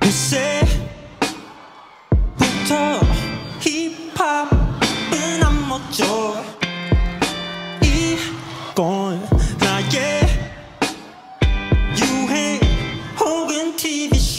글쎄부터 힙합은 안 멋져. 이건 나의 유행 혹은 TV 쇼.